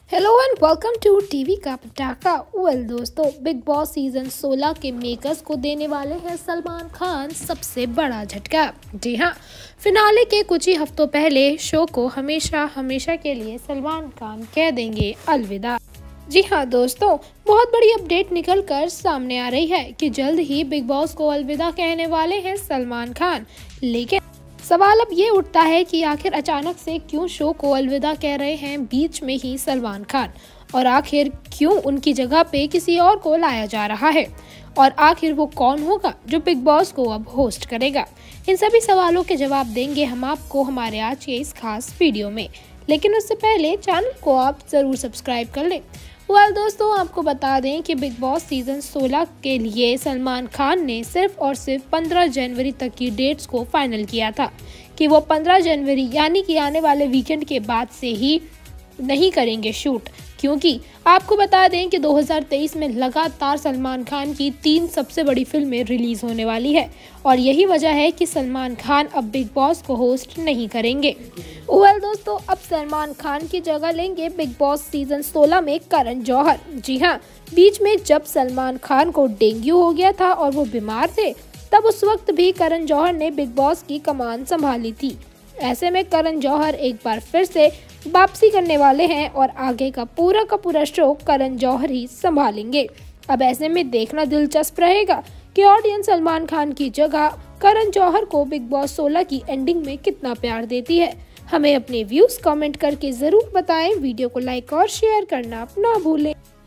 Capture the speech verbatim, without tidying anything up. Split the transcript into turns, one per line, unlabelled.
Hello and welcome to TV का पटाखा। Well दोस्तों, बिग बॉस सीजन सोलह के मेकर्स को देने वाले हैं सलमान खान सबसे बड़ा झटका। जी हाँ, फिनाले के कुछ ही हफ्तों पहले शो को हमेशा हमेशा के लिए सलमान खान कह देंगे अलविदा। जी हाँ दोस्तों, बहुत बड़ी अपडेट निकल कर सामने आ रही है कि जल्द ही बिग बॉस को अलविदा कहने वाले हैं सलमान खान। लेकिन सवाल अब ये उठता है कि आखिर अचानक से क्यों शो को अलविदा कह रहे हैं बीच में ही सलमान खान, और आखिर क्यों उनकी जगह पे किसी और को लाया जा रहा है, और आखिर वो कौन होगा जो बिग बॉस को अब होस्ट करेगा। इन सभी सवालों के जवाब देंगे हम आपको हमारे आज के इस खास वीडियो में। लेकिन उससे पहले चैनल को आप जरूर सब्सक्राइब कर लें। वेल दोस्तों, आपको बता दें कि बिग बॉस सीजन सोलह के लिए सलमान खान ने सिर्फ और सिर्फ पंद्रह जनवरी तक की डेट्स को फाइनल किया था कि वो पंद्रह जनवरी यानी कि आने वाले वीकेंड के बाद से ही नहीं करेंगे शूट, क्योंकि आपको बता दें कि दो हज़ार तेईस में लगातार सलमान खान की तीन सबसे बड़ी फिल्में रिलीज होने वाली है, और यही वजह है कि सलमान खान अब बिग बॉस को होस्ट नहीं करेंगे। वेल दोस्तों, अब सलमान खान की जगह लेंगे बिग बॉस सीजन सोलह में करण जौहर। जी हाँ, बीच में जब सलमान खान को डेंगू हो गया था और वो बीमार थे, तब उस वक्त भी करण जौहर ने बिग बॉस की कमान संभाली थी। ऐसे में करण जौहर एक बार फिर से वापसी करने वाले हैं और आगे का पूरा का पूरा शो करण जौहर ही संभालेंगे। अब ऐसे में देखना दिलचस्प रहेगा कि ऑडियंस सलमान खान की जगह करण जौहर को बिग बॉस सोलह की एंडिंग में कितना प्यार देती है। हमें अपने व्यूज कमेंट करके जरूर बताएं। वीडियो को लाइक और शेयर करना ना भूलें।